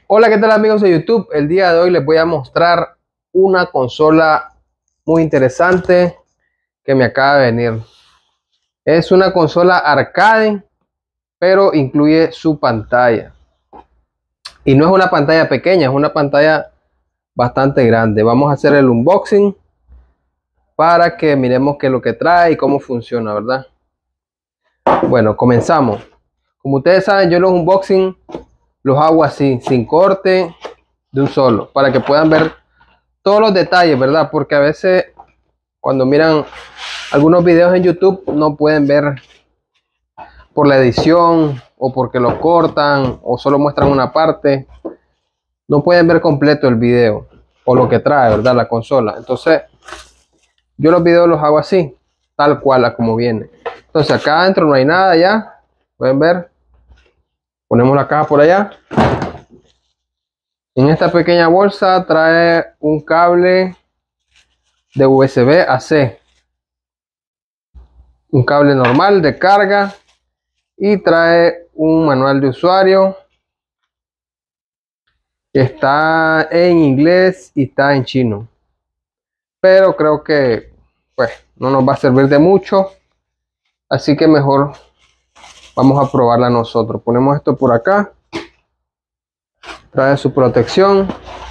Hola, ¿qué tal amigos de YouTube? El día de hoy les voy a mostrar una consola muy interesante que me acaba de venir. Es una consola arcade, pero incluye su pantalla. Y no es una pantalla pequeña, es una pantalla bastante grande. Vamos a hacer el unboxing para que miremos qué es lo que trae y cómo funciona, ¿verdad? Bueno, comenzamos. Como ustedes saben, yo los unboxing los hago así, sin corte, de un solo, para que puedan ver todos los detalles, ¿verdad? Porque a veces cuando miran algunos videos en YouTube no pueden ver por la edición o porque lo cortan o solo muestran una parte. No pueden ver completo el video o lo que trae, ¿verdad? La consola. Entonces, yo los videos los hago así, tal cual a como viene. Entonces, acá adentro no hay nada ya. Pueden ver. Ponemos la caja por allá. En esta pequeña bolsa trae un cable de USB a C. Un cable normal de carga. Y trae un manual de usuario. Está en inglés y está en chino. Pero creo que pues no nos va a servir de mucho. Así que mejor vamos a probarla nosotros. Ponemos esto por acá. Trae su protección.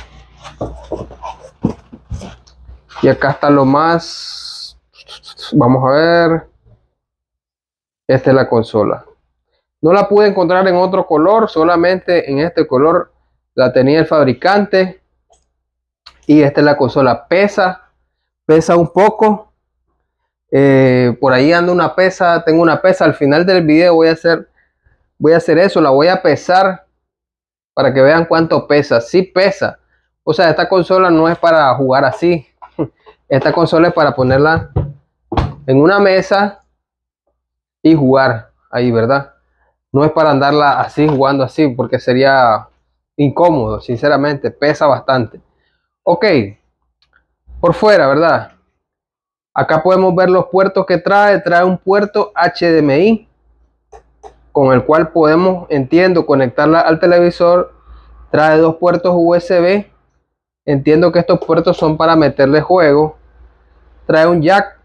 Y acá está lo más. Vamos a ver. Esta es la consola. No la pude encontrar en otro color. Solamente en este color la tenía el fabricante. Y esta es la consola. Pesa un poco. Por ahí anda una pesa. Tengo una pesa. Al final del video voy a hacer eso. La voy a pesar para que vean cuánto pesa. Sí pesa. O sea, esta consola no es para jugar así. Esta consola es para ponerla en una mesa y jugar ahí, ¿verdad? No es para andarla así jugando así porque sería incómodo, sinceramente. Pesa bastante. Ok, por fuera, ¿verdad? Acá podemos ver los puertos que trae. Trae un puerto HDMI con el cual podemos, entiendo, conectarla al televisor. Trae dos puertos USB. Entiendo que estos puertos son para meterle juego. Trae un jack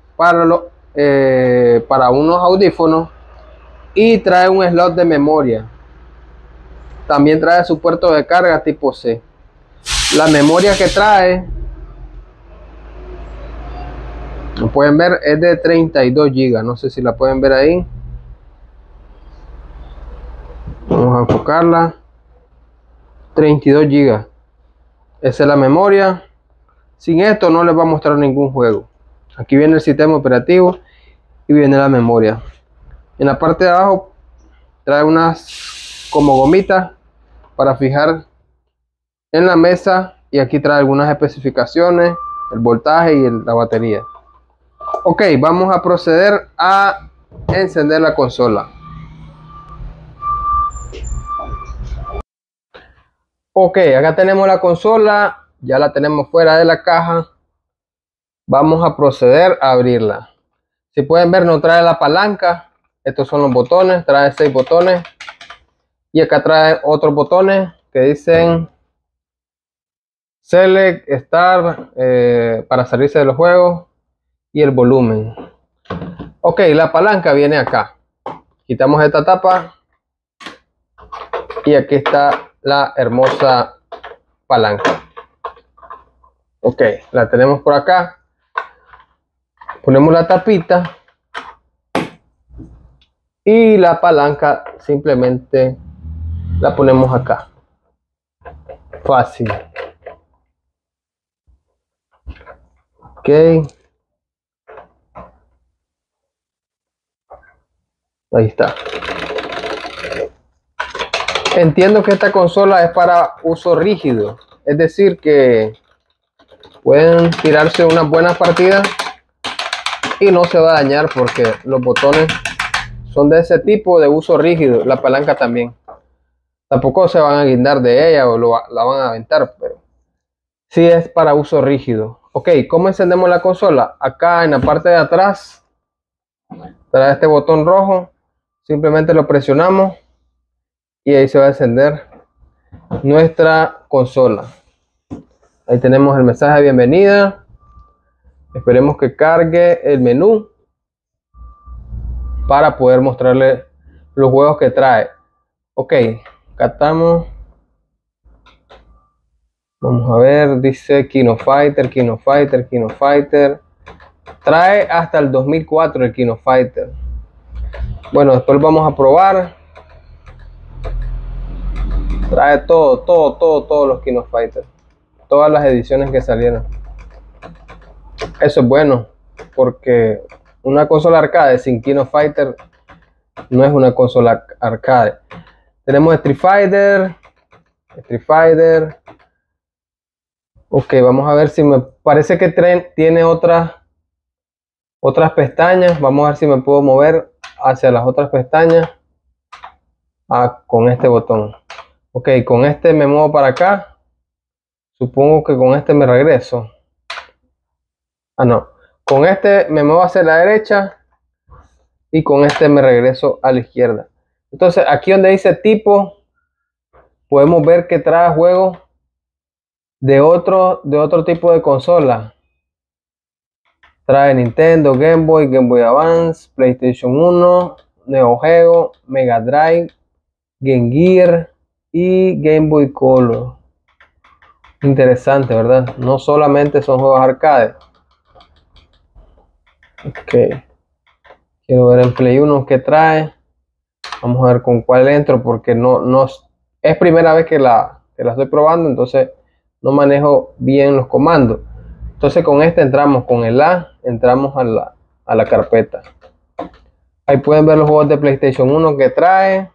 para unos audífonos. Y trae un slot de memoria. También trae su puerto de carga tipo C. La memoria que trae, lo pueden ver, es de 32 GB. No sé si la pueden ver ahí. Vamos a enfocarla. 32 GB. Esa es la memoria. Sin esto no les va a mostrar ningún juego. Aquí viene el sistema operativo y viene la memoria. En la parte de abajo trae unas como gomitas para fijar en la mesa. Y aquí trae algunas especificaciones, el voltaje y la batería. Ok, vamos a proceder a encender la consola. Ok, acá tenemos la consola, ya la tenemos fuera de la caja. Vamos a proceder a abrirla. Si pueden ver, no trae la palanca. Estos son los botones, trae 6 botones. Y acá trae otros botones que dicen Select, Start, para salirse de los juegos, y el volumen. Ok, la palanca viene acá. Quitamos esta tapa. Y aquí está la hermosa palanca. Ok, la tenemos por acá. Ponemos la tapita. Y la palanca simplemente la ponemos acá. Fácil. Ok. Ahí está. Entiendo que esta consola es para uso rígido. Es decir que pueden tirarse unas buenas partidas y no se va a dañar porque los botones son de ese tipo de uso rígido. La palanca también. Tampoco se van a guindar de ella o la van a aventar, pero sí es para uso rígido. Ok, ¿cómo encendemos la consola? Acá en la parte de atrás trae este botón rojo. Simplemente lo presionamos y ahí se va a encender nuestra consola. Ahí tenemos el mensaje de bienvenida. Esperemos que cargue el menú para poder mostrarle los juegos que trae. Ok, acá estamos. Vamos a ver, dice King of Fighter, King of Fighter, King of Fighter. Trae hasta el 2004 el King of Fighter. Bueno, después vamos a probar. Trae todos los King of Fighter. Todas las ediciones que salieron. Eso es bueno, porque una consola arcade sin King of Fighter no es una consola arcade. Tenemos Street Fighter. Ok, vamos a ver si me parece que tiene otras pestañas. Vamos a ver si me puedo mover hacia las otras pestañas con este botón. Ok, con este me muevo para acá. Supongo que con este me regreso. Ah, no. Con este me muevo hacia la derecha y con este me regreso a la izquierda. Entonces aquí donde dice tipo, podemos ver que trae juegos de otro tipo de consola. Trae Nintendo, Game Boy Advance, PlayStation 1, Neo Geo, Mega Drive, Game Gear y Game Boy Color. Interesante, ¿verdad? No solamente son juegos arcade. Ok. Quiero ver en Play 1 que trae. Vamos a ver con cuál entro, porque no es primera vez que la estoy probando, entonces no manejo bien los comandos. Entonces con este entramos con el A, entramos a la carpeta. Ahí pueden ver los juegos de PlayStation 1 que trae.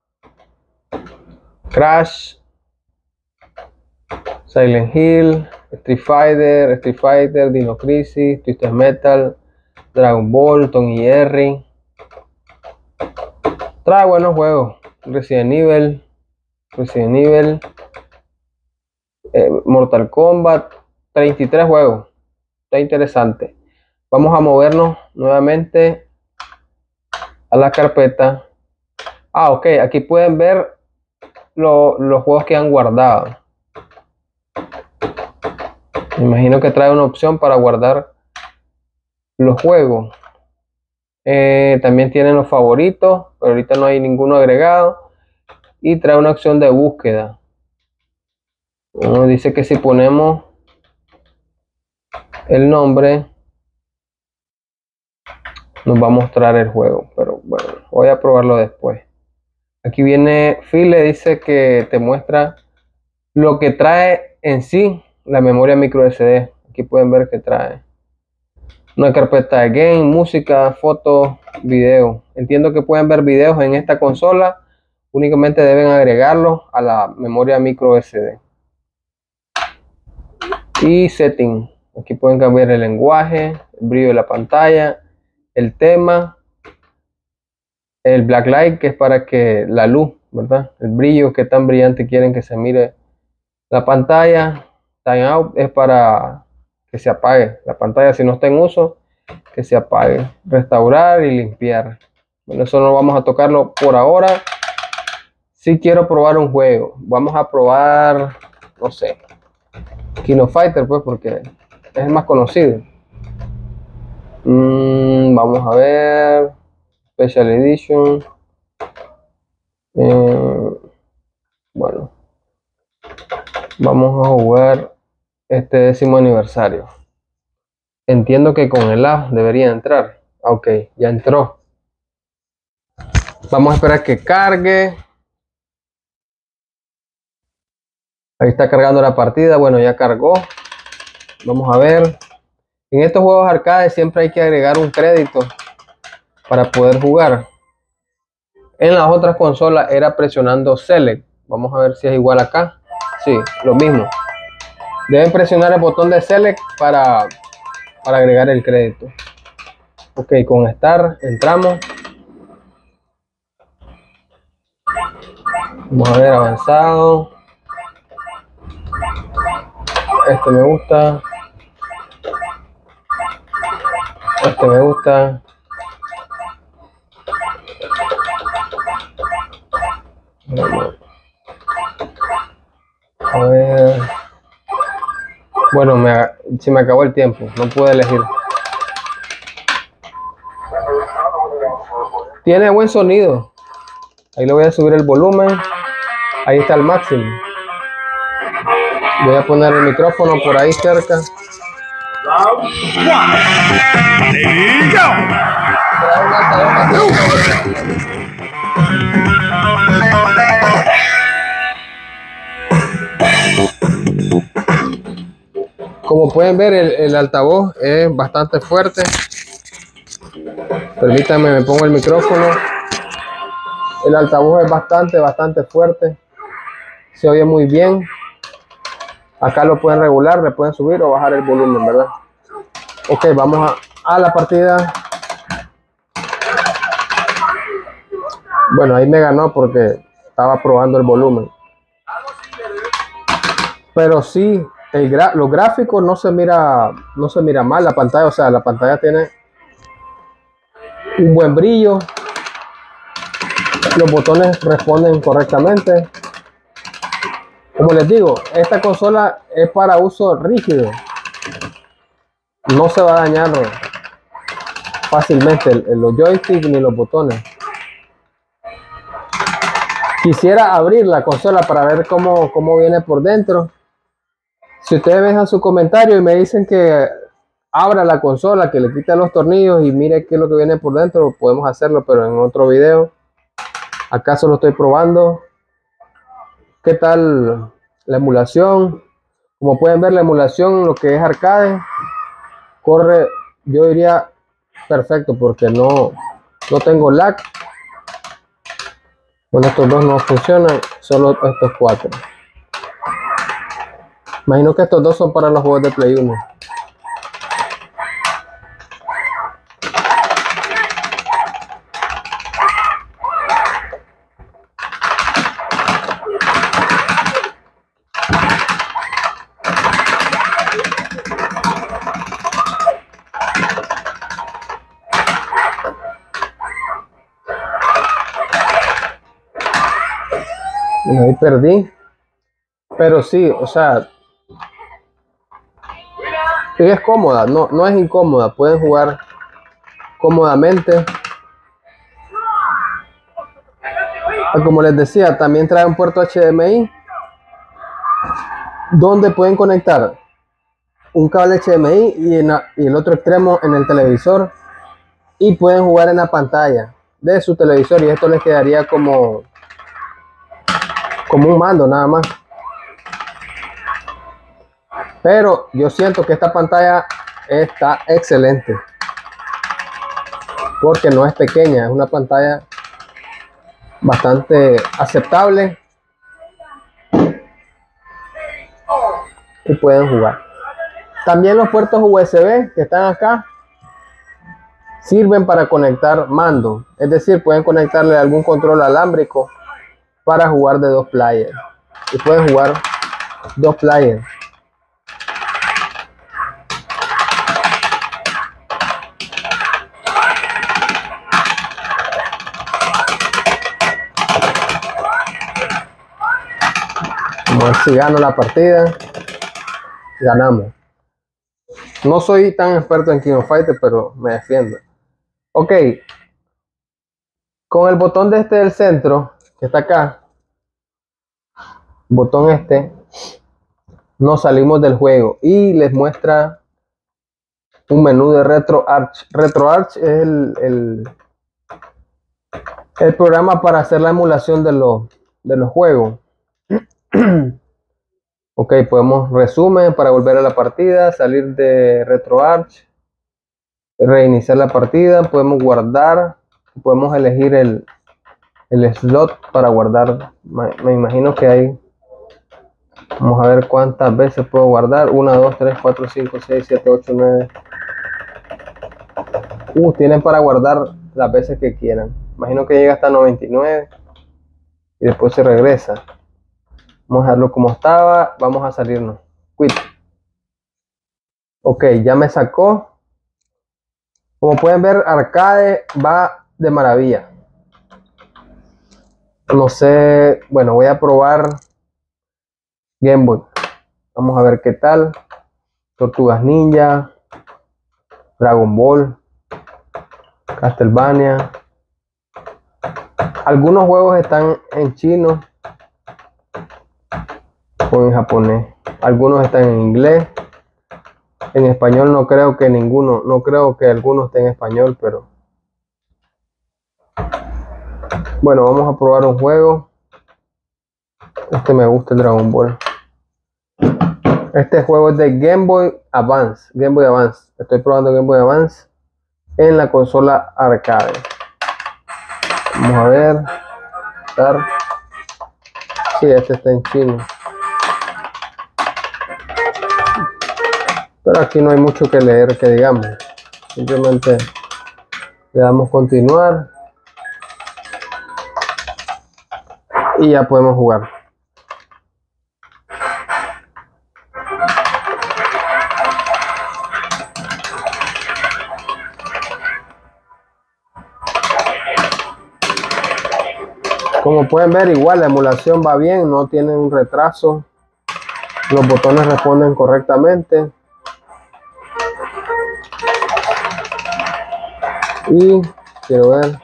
Crash, Silent Hill, Street Fighter, Dino Crisis, Twisted Metal, Dragon Ball, Tom y Jerry. Trae buenos juegos. Resident Evil, Mortal Kombat, 33 juegos. Está interesante. Vamos a movernos nuevamente a la carpeta. Ok, aquí pueden ver los juegos que han guardado. Me imagino que trae una opción para guardar los juegos. También tienen los favoritos, pero ahorita no hay ninguno agregado. Y trae una opción de búsqueda. Dice que si ponemos el nombre nos va a mostrar el juego, pero bueno, voy a probarlo después. Aquí viene File, dice que te muestra lo que trae en sí la memoria micro SD. Aquí pueden ver que trae una carpeta de game, música, fotos, video. Entiendo que pueden ver videos en esta consola, únicamente deben agregarlos a la memoria micro SD. Y setting, aquí pueden cambiar el lenguaje, el brillo de la pantalla, el tema, el backlight, que es para que la luz, ¿verdad? El brillo, que tan brillante quieren que se mire la pantalla. Timeout es para que se apague la pantalla si no está en uso, que se apague. Restaurar y limpiar. Bueno, eso no vamos a tocarlo por ahora. Si quiero probar un juego, vamos a probar, no sé, King of Fighter, pues, porque es el más conocido. Vamos a ver Special Edition. Bueno, vamos a jugar este 10º aniversario. Entiendo que con el A debería entrar. Ok, ya entró. Vamos a esperar que cargue. Ahí está cargando la partida. Bueno, ya cargó. Vamos a ver. En estos juegos arcade siempre hay que agregar un crédito para poder jugar. En las otras consolas era presionando Select. Vamos a ver si es igual acá. Sí, lo mismo. Deben presionar el botón de Select para agregar el crédito. Ok, con Start entramos. Vamos a ver avanzado. Este me gusta. Este me gusta. A ver. Bueno, se me acabó el tiempo, no pude elegir. Tiene buen sonido. Ahí le voy a subir el volumen. Ahí está el máximo. Voy a poner el micrófono por ahí cerca. Como pueden ver, el altavoz es bastante fuerte. Permítanme, me pongo el micrófono. El altavoz es bastante fuerte. Se oye muy bien. Acá lo pueden regular, le pueden subir o bajar el volumen, ¿verdad? Ok, vamos a la partida. Bueno, ahí me ganó porque estaba probando el volumen. Pero sí, los gráficos no se mira mal la pantalla. O sea, la pantalla tiene un buen brillo. Los botones responden correctamente. Como les digo, esta consola es para uso rígido. No se va a dañar fácilmente los joysticks ni los botones. Quisiera abrir la consola para ver cómo viene por dentro. Si ustedes dejan su comentario y me dicen que abra la consola, que le quite los tornillos y mire qué es lo que viene por dentro, podemos hacerlo, pero en otro video. Acá solo estoy probando qué tal la emulación. Como pueden ver, la emulación, lo que es arcade, corre, yo diría perfecto, porque no tengo lag. Bueno, estos dos no funcionan, solo estos cuatro. Imagino que estos dos son para los juegos de Play 1. Y ahí perdí. Pero sí, o sea, es cómoda, no es incómoda, pueden jugar cómodamente. Como les decía, también trae un puerto HDMI donde pueden conectar un cable HDMI y el otro extremo en el televisor, y pueden jugar en la pantalla de su televisor, y esto les quedaría como un mando nada más. Pero yo siento que esta pantalla está excelente porque no es pequeña, es una pantalla bastante aceptable y pueden jugar. También los puertos USB que están acá sirven para conectar mando, es decir, pueden conectarle algún control alámbrico para jugar de 2 players, y pueden jugar 2 players. Vamos a ver si gano la partida. Ganamos. No soy tan experto en King of Fighters, pero me defiendo. Ok. Con el botón de este del centro, que está acá, botón este, nos salimos del juego y les muestra un menú de RetroArch. RetroArch es el programa para hacer la emulación de los juegos. Ok, podemos resumen para volver a la partida, salir de RetroArch, reiniciar la partida, podemos guardar, podemos elegir el slot para guardar. Me imagino que hay, vamos a ver cuántas veces puedo guardar. 1, 2, 3, 4, 5, 6, 7, 8, 9. Tienen para guardar las veces que quieran. Imagino que llega hasta 99 y después se regresa. Vamos a dejarlo como estaba. Vamos a salirnos. Quit. Ok, ya me sacó. Como pueden ver, arcade va de maravilla. No sé, bueno, voy a probar Game Boy. Vamos a ver qué tal. Tortugas Ninja, Dragon Ball, Castlevania. Algunos juegos están en chino o en japonés. Algunos están en inglés. En español no creo que ninguno, no creo que algunos estén en español, pero bueno, vamos a probar un juego. Este me gusta, el Dragon Ball. Este juego es de Game Boy Advance. Game Boy Advance. Estoy probando Game Boy Advance en la consola arcade. Vamos a ver. Sí, este está en chino. Pero aquí no hay mucho que leer, que digamos. Simplemente le damos continuar. Y ya podemos jugar. Como pueden ver, igual la emulación va bien, no tiene un retraso. Los botones responden correctamente. Y quiero ver.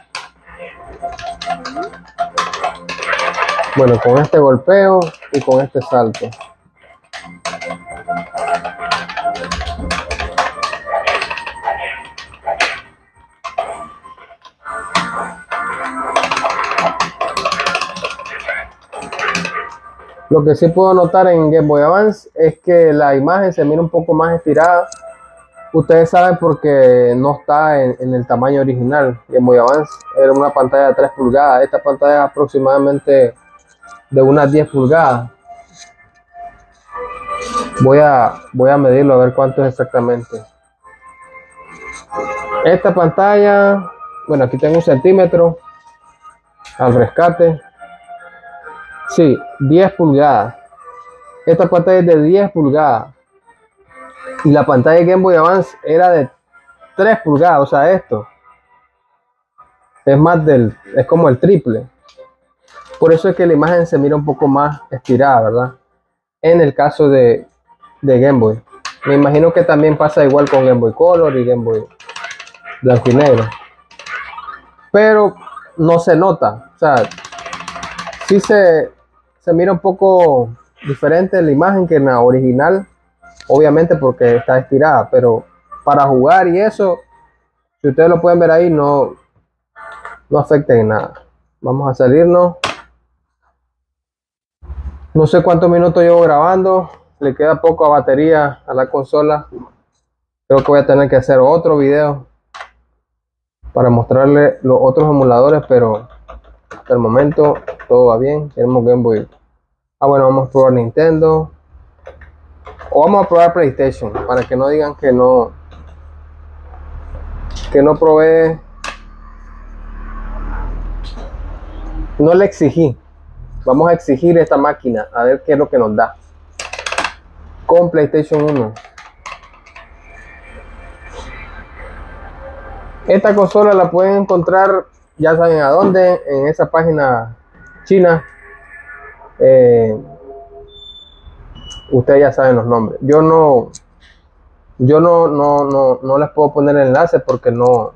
Bueno, con este golpeo y con este salto. Lo que sí puedo notar en Game Boy Advance es que la imagen se mira un poco más estirada. Ustedes saben porque no está en el tamaño original. Game Boy Advance era una pantalla de 3 pulgadas. Esta pantalla es aproximadamente de unas 10 pulgadas. Voy a medirlo a ver cuánto es exactamente. Esta pantalla, bueno, aquí tengo 1 centímetro al rescate. Sí, 10 pulgadas. Esta pantalla es de 10 pulgadas. Y la pantalla de Game Boy Advance era de 3 pulgadas. O sea, esto es como el triple. Por eso es que la imagen se mira un poco más estirada, ¿verdad? En el caso de Game Boy. Me imagino que también pasa igual con Game Boy Color y Game Boy blanco y negro. Pero no se nota. O sea, sí se mira un poco diferente la imagen que en la original. Obviamente porque está estirada. Pero para jugar y eso, si ustedes lo pueden ver ahí, no afecta en nada. Vamos a salirnos. No sé cuántos minutos llevo grabando. Le queda poco a batería a la consola. Creo que voy a tener que hacer otro video para mostrarle los otros emuladores, pero hasta el momento todo va bien. Tenemos Game Boy. Bueno, vamos a probar Nintendo. O vamos a probar PlayStation, para que no digan que no probé. No le exigí. Vamos a exigir esta máquina, a ver qué es lo que nos da con PlayStation 1. Esta consola la pueden encontrar, ya saben a dónde, en esa página china. Ustedes ya saben los nombres. Yo no les puedo poner el enlace porque no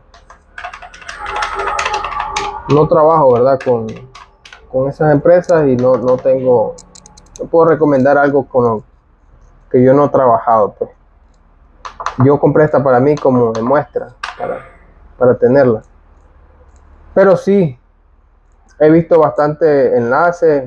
trabajo, ¿verdad? Con esas empresas y no puedo recomendar algo con lo que yo no he trabajado, pues. Yo compré esta para mí como de muestra, para tenerla. Pero sí, he visto bastante enlaces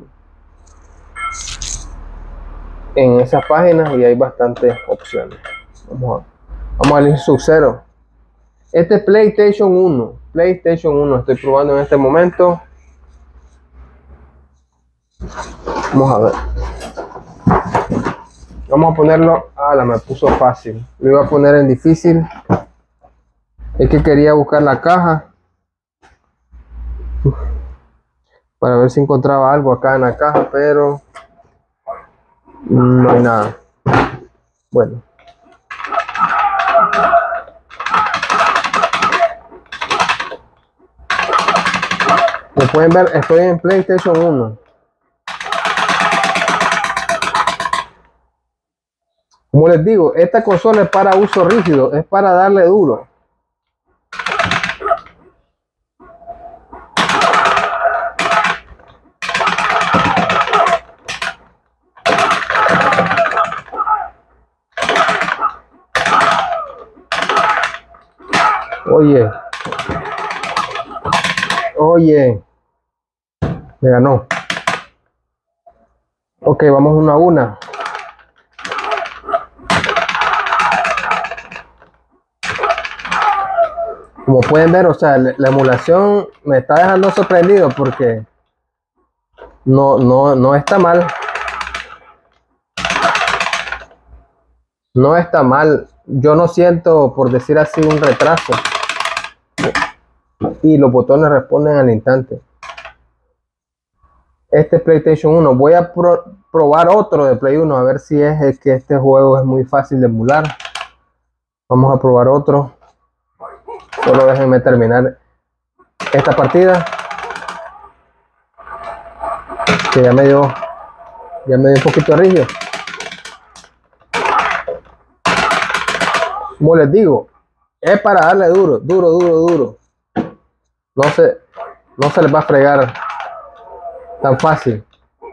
en esas páginas y hay bastantes opciones. Vamos a elegir Sub-Zero. Este es PlayStation 1. PlayStation 1 estoy probando en este momento. Vamos a ver. Vamos a ponerlo. Me puso fácil. Lo iba a poner en difícil. Es que quería buscar la caja para ver si encontraba algo acá en la caja, pero no hay nada. Bueno. Como pueden ver, estoy en PlayStation 1. Como les digo, esta consola es para uso rígido, es para darle duro. Oye, oye, me ganó. Ok, vamos una a una. Como pueden ver, o sea, la emulación me está dejando sorprendido porque no está mal. No está mal. Yo no siento, por decir así, un retraso. Y los botones responden al instante. Este es PlayStation 1. Voy a probar otro de Play 1 a ver si es que este juego es muy fácil de emular. Vamos a probar otro. Solo déjenme terminar esta partida. Que ya me dio un poquito rígido. Como les digo, es para darle duro. No se les va a fregar tan fácil.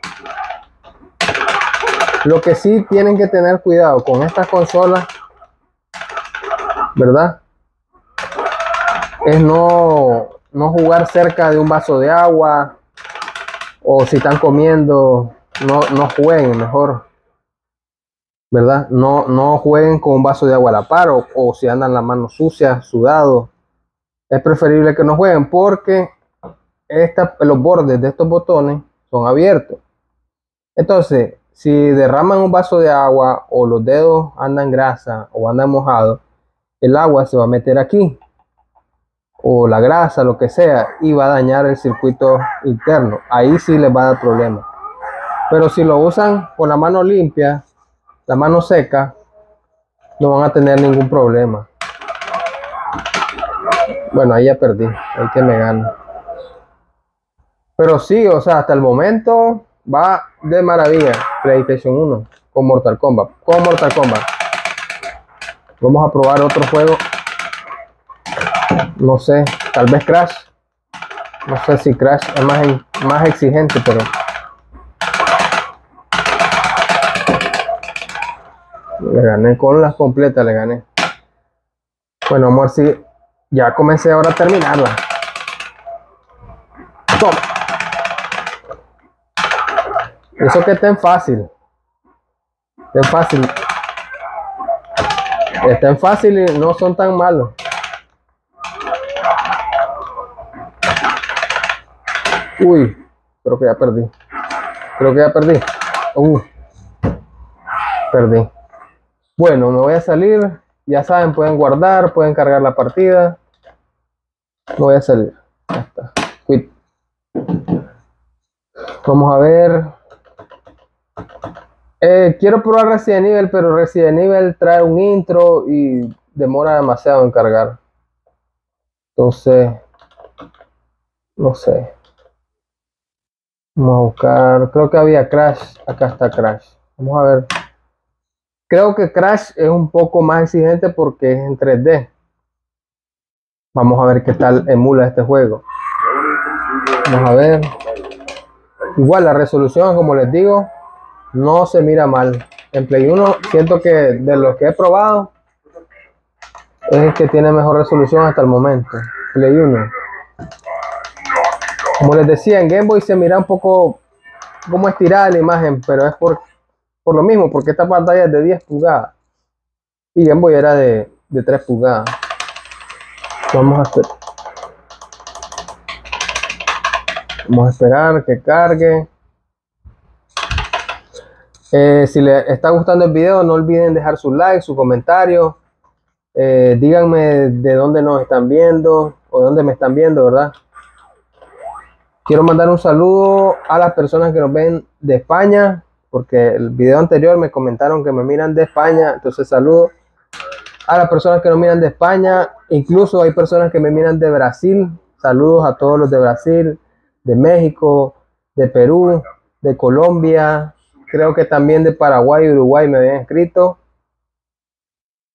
Lo que sí tienen que tener cuidado con estas consolas, ¿verdad? Es no jugar cerca de un vaso de agua, o si están comiendo, no jueguen mejor, ¿verdad? No jueguen con un vaso de agua a la par, o si andan las manos sucias, sudados. Es preferible que no jueguen porque los bordes de estos botones son abiertos. Entonces, si derraman un vaso de agua o los dedos andan grasa o andan mojados, el agua se va a meter aquí, o la grasa, lo que sea, y va a dañar el circuito interno. Ahí sí les va a dar problemas. Pero si lo usan con la mano limpia, la mano seca, no van a tener ningún problema. Bueno, ahí ya perdí, ahí que me gana. Pero sí, o sea, hasta el momento va de maravilla PlayStation 1 con Mortal Kombat. Vamos a probar otro juego. No sé, tal vez Crash. No sé si Crash es más exigente, pero le gané con las completas, le gané. Bueno, vamos a ver si ya comencé ahora a terminarla. Toma. Eso que está en fácil. Está en fácil y no son tan malos. Uy, creo que ya perdí. Perdí. Bueno, me voy a salir. Ya saben, pueden guardar, pueden cargar la partida. Me voy a salir. Ya está. Quit. Vamos a ver. Quiero probar Resident Evil, pero Resident Evil trae un intro y demora demasiado en cargar. Entonces, no sé. Vamos a buscar. Creo que había Crash. Acá está Crash. Vamos a ver. Creo que Crash es un poco más exigente porque es en 3D. Vamos a ver qué tal emula este juego. Vamos a ver. Igual la resolución, como les digo, no se mira mal. En Play 1 siento que de los que he probado es el que tiene mejor resolución hasta el momento. Play 1. Como les decía, en Game Boy se mira un poco como estirada la imagen, pero es por lo mismo, porque esta pantalla es de 10 pulgadas y Game Boy era de 3 pulgadas. Vamos a esperar que cargue. Si les está gustando el video, no olviden dejar su like, su comentario. Díganme de dónde nos están viendo o de dónde me están viendo, ¿verdad? Quiero mandar un saludo a las personas que nos ven de España, porque el video anterior me comentaron que me miran de España. Entonces saludo a las personas que nos miran de España. Incluso hay personas que me miran de Brasil. Saludos a todos los de Brasil, de México, de Perú, de Colombia. Creo que también de Paraguay y Uruguay me habían escrito.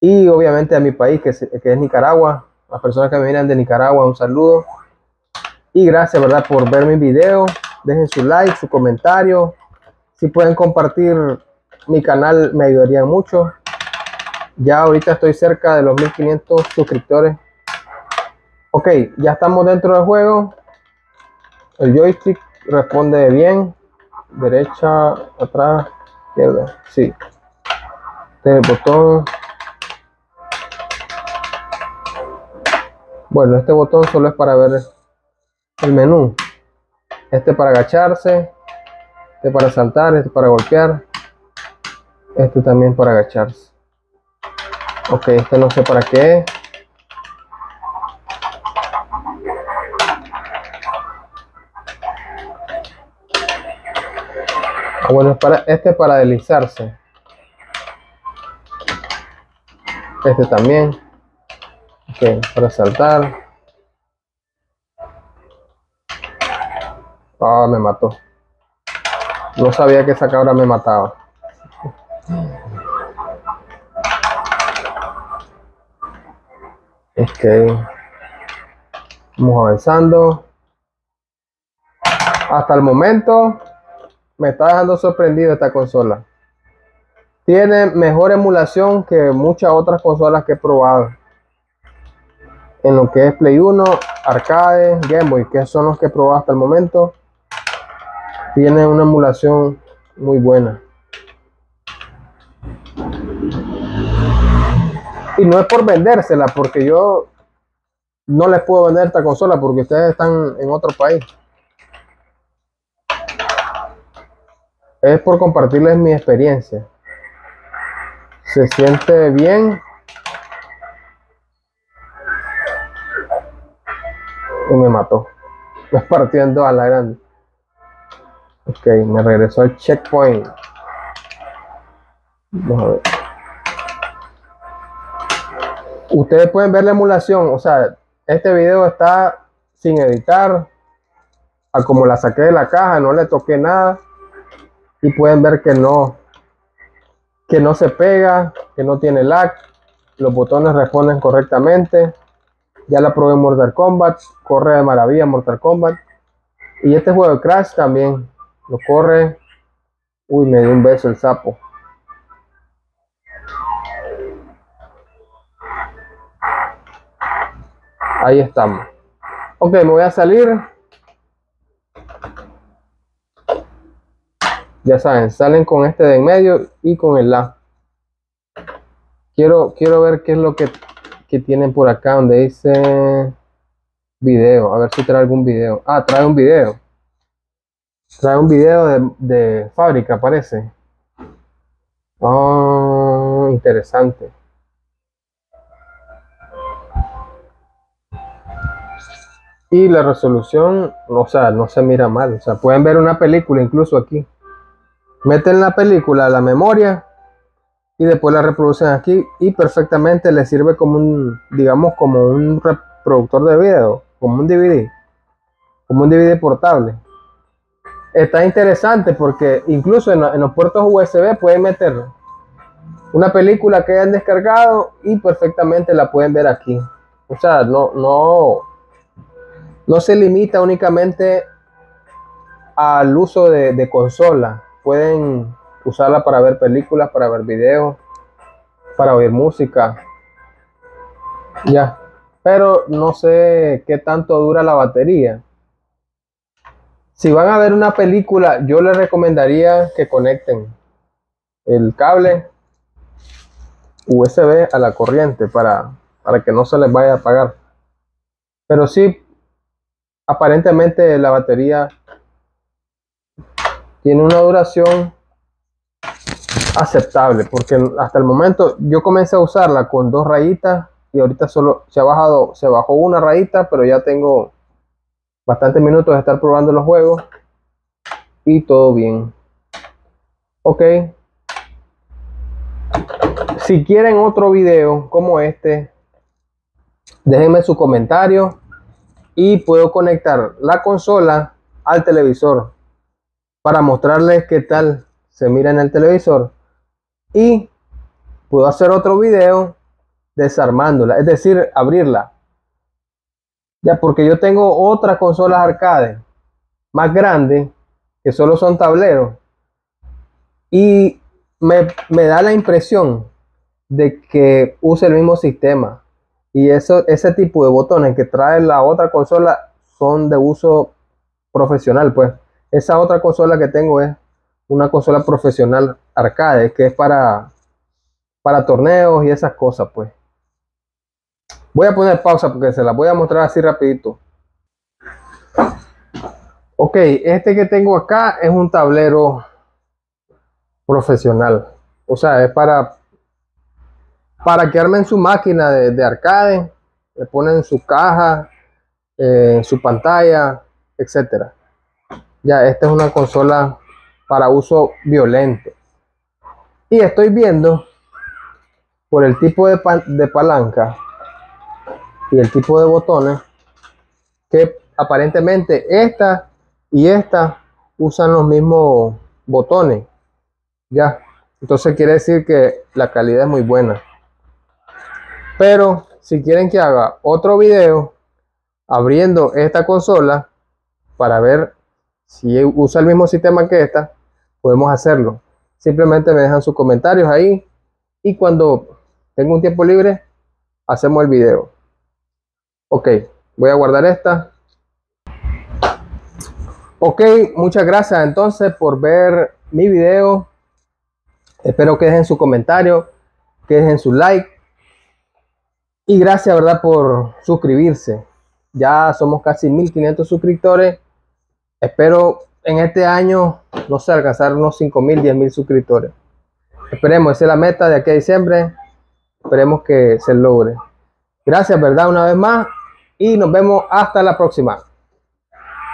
y obviamente a mi país que es Nicaragua. Las personas que me vienen de Nicaragua, un saludo y gracias, ¿verdad?, por ver mi video. Dejen su like, su comentario. Si pueden compartir mi canal me ayudaría mucho. Ya ahorita estoy cerca de los 1500 suscriptores. Ok, ya estamos dentro del juego. El joystick responde bien. Derecha, atrás, izquierda. Sí. Este es el botón. Bueno, este botón solo es para ver el menú. Este para agacharse. Este para saltar. Este para golpear. Este también para agacharse. Ok, este no sé para qué es. Bueno, este es para deslizarse. Este también. Ok, para saltar. Ah, me mató. No sabía que esa cabra me mataba. Ok. Vamos avanzando. Hasta el momento me está dejando sorprendido esta consola. Tiene mejor emulación que muchas otras consolas que he probado. En lo que es Play 1, Arcade, Game Boy, que son los que he probado hasta el momento. Tiene una emulación muy buena. Y no es por vendérsela, porque yo no les puedo vender esta consola porque ustedes están en otro país. Es por compartirles mi experiencia. Se siente bien. Y me mató. Me partió en dos a la grande. Ok, me regresó al checkpoint. Vamos a ver. Ustedes pueden ver la emulación. O sea, este video está sin editar. A como la saqué de la caja, no le toqué nada. Y pueden ver que no se pega, que no tiene lag. Los botones responden correctamente. Ya la probé en Mortal Kombat. Corre de maravilla Mortal Kombat. Y este juego de Crash también lo corre. Uy, me dio un beso el sapo. Ahí estamos. Ok, me voy a salir. Ya saben, salen con este de en medio y con el A. Quiero ver qué es lo que tienen por acá donde dice video. A ver si trae algún video. Ah, trae un video. Trae un video de fábrica, parece. Oh, interesante. Y la resolución, o sea, no se mira mal. O sea, pueden ver una película incluso aquí. Meten la película a la memoria y después la reproducen aquí y perfectamente les sirve como un, digamos, como un reproductor de video, como un DVD portable. Está interesante porque incluso en los puertos USB pueden meter una película que hayan descargado y perfectamente la pueden ver aquí. O sea, no se limita únicamente al uso de consola. Pueden usarla para ver películas, para ver videos, para oír música. Ya. Pero no sé qué tanto dura la batería. Si van a ver una película, yo les recomendaría que conecten el cable USB a la corriente para que no se les vaya a apagar. Pero sí, aparentemente la batería tiene una duración aceptable, porque hasta el momento yo comencé a usarla con 2 rayitas y ahorita solo se bajó una rayita, pero ya tengo bastantes minutos de estar probando los juegos y todo bien. Ok, si quieren otro video como este, déjenme su comentario y puedo conectar la consola al televisor para mostrarles qué tal se mira en el televisor. Y puedo hacer otro video desarmándola, es decir, abrirla. Ya, porque yo tengo otras consolas arcade más grandes que solo son tableros y me da la impresión de que use el mismo sistema, y ese tipo de botones que trae la otra consola son de uso profesional. Pues esa otra consola que tengo es una consola profesional arcade, que es para torneos y esas cosas. Pues voy a poner pausa porque se las voy a mostrar así rapidito. Ok, este que tengo acá es un tablero profesional, o sea, es para que armen su máquina de arcade, le ponen su caja, su pantalla, etcétera. Ya, esta es una consola para uso violento. Y estoy viendo por el tipo de palanca y el tipo de botones que aparentemente esta y esta usan los mismos botones. Ya, entonces quiere decir que la calidad es muy buena. Pero si quieren que haga otro video abriendo esta consola para ver si usa el mismo sistema que esta, podemos hacerlo. Simplemente me dejan sus comentarios ahí y cuando tenga un tiempo libre hacemos el video. Ok, voy a guardar esta. Ok, muchas gracias entonces por ver mi video. Espero que dejen su comentario, que dejen su like. Y gracias, ¿verdad?, por suscribirse. Ya somos casi 1500 suscriptores. Espero en este año, no sé, alcanzar unos 5000, 10.000 suscriptores. Esperemos, esa es la meta de aquí a diciembre. Esperemos que se logre. Gracias, ¿verdad?, una vez más. Y nos vemos hasta la próxima.